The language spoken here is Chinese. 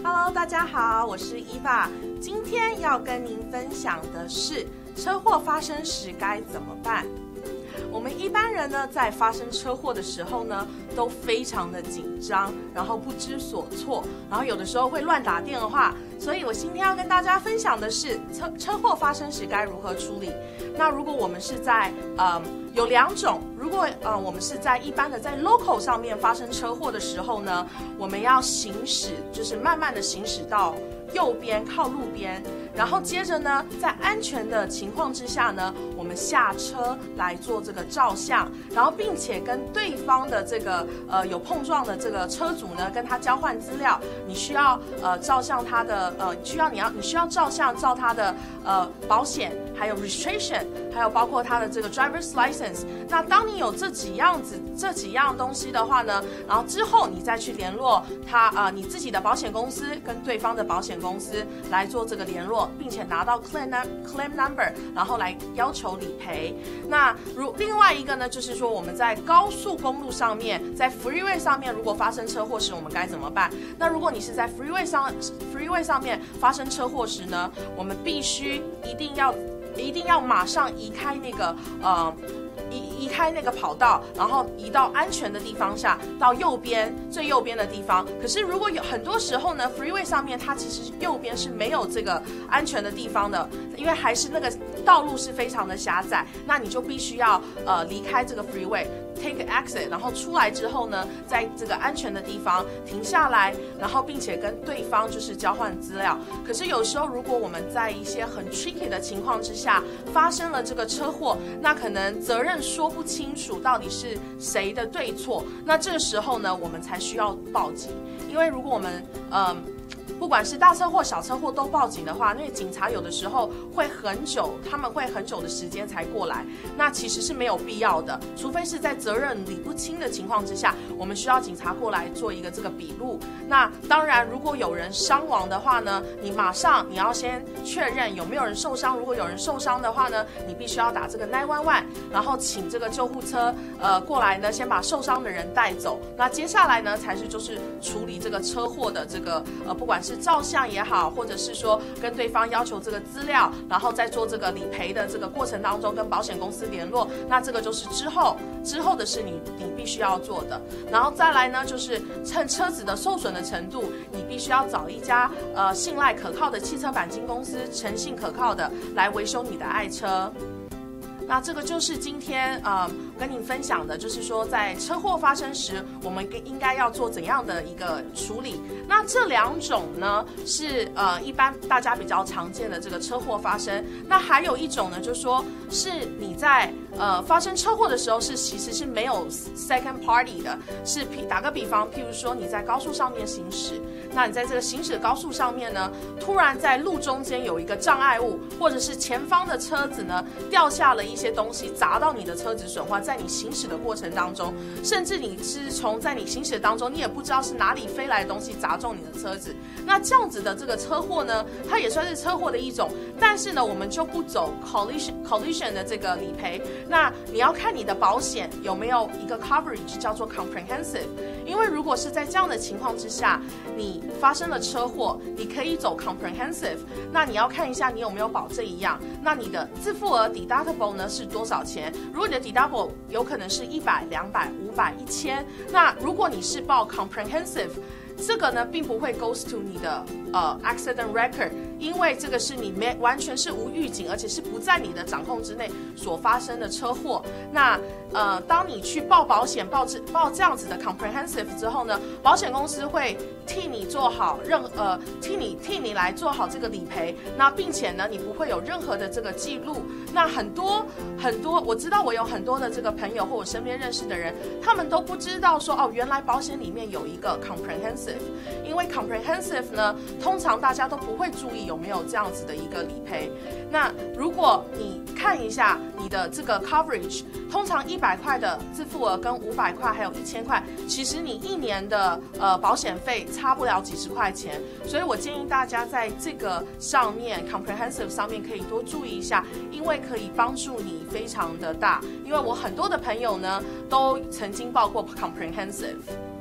Hello， 大家好，我是伊娃。今天要跟您分享的是车祸发生时该怎么办。我们一般人呢，在发生车祸的时候呢，都非常的紧张，然后不知所措，然后有的时候会乱打电话。所以我今天要跟大家分享的是车祸发生时该如何处理。那如果我们是在有两种，如果我们是在一般的在 local 上面发生车祸的时候呢，我们要行驶，就是慢慢的行驶到右边靠路边，然后接着呢，在安全的情况之下呢，我们下车来做这个照相，然后并且跟对方的这个有碰撞的这个车主呢，跟他交换资料。你需要照相他的你需要照相照他的保险，还有 registration， 还有包括他的这个 driver's license。那当你有这几样东西的话呢，然后之后你再去联络你自己的保险公司跟对方的保险公司来做这个联络，并且拿到 claim number， 然后来要求理赔。那另外一个呢，就是说我们在高速公路上面，在 freeway 上面，如果发生车祸时，我们该怎么办？那如果你是在 freeway 上面发生车祸时呢，我们必须一定要马上移开那个移开那个跑道，然后移到安全的地方下，到最右边的地方。可是如果有很多时候呢 ，freeway 上面它其实右边是没有这个安全的地方的，因为还是那个道路是非常的狭窄，那你就必须要离开这个 freeway。Take exit， 然后出来之后呢，在这个安全的地方停下来，然后并且跟对方就是交换资料。可是有时候，如果我们在一些很 tricky 的情况之下发生了这个车祸，那可能责任说不清楚到底是谁的对错，那这个时候呢，我们才需要报警。因为如果我们不管是大车祸、小车祸都报警的话，因为警察有的时候会很久，他们会很久的时间才过来，那其实是没有必要的，除非是在责任理不清的情况之下，我们需要警察过来做一个这个笔录。那当然，如果有人伤亡的话呢，你要先确认有没有人受伤。如果有人受伤的话呢，你必须要打这个911，然后请这个救护车过来呢，先把受伤的人带走。那接下来呢，才是就是处理这个车祸的这个不管是照相也好，或者是说跟对方要求这个资料，然后在做这个理赔的这个过程当中跟保险公司联络，那这个就是之后的是你必须要做的。然后再来呢，就是趁车子的受损的程度，你必须要找一家信赖可靠的汽车钣金公司，诚信可靠的来维修你的爱车。那这个就是今天跟您分享的，就是说在车祸发生时，我们应该要做怎样的一个处理。那这两种呢是一般大家比较常见的这个车祸发生。那还有一种呢，就是说是你在发生车祸的时候其实是没有 second party 的，是打个比方，譬如说你在高速上面行驶，那你在这个行驶的高速上面呢，突然在路中间有一个障碍物，或者是前方的车子呢掉下了一些东西砸到你的车子损坏，在你行驶的过程当中，甚至你是在你行驶当中，你也不知道是哪里飞来的东西砸中你的车子。那这样子的这个车祸呢，它也算是车祸的一种，但是呢，我们就不走 collision 的这个理赔。那你要看你的保险有没有一个 coverage 叫做 comprehensive， 因为如果是在这样的情况之下，你发生了车祸，你可以走 comprehensive， 那你要看一下你有没有保这一样。那你的自付额 deductible 呢是多少钱？如果你的 deductible 有可能是100、200、500、1000，那如果你是报 comprehensive，这个呢，并不会 goes to 你的accident record， 因为这个是你完全是无预警，而且是不在你的掌控之内所发生的车祸。那当你去报保险报这样子的 comprehensive 之后呢，保险公司会替你做好替你来做好这个理赔。那并且呢，你不会有任何的这个记录。那很多我知道我有很多的这个朋友或我身边认识的人，他们都不知道说原来保险里面有一个 comprehensive。因为 comprehensive 呢，通常大家都不会注意有没有这样子的一个理赔。那如果你看一下你的这个 coverage， 通常100块的自付额跟500块还有1000块，其实你一年的保险费差不了几十块钱。所以我建议大家在这个上面 comprehensive 上面可以多注意一下，因为可以帮助你非常的大。因为我很多的朋友呢都曾经报过 comprehensive。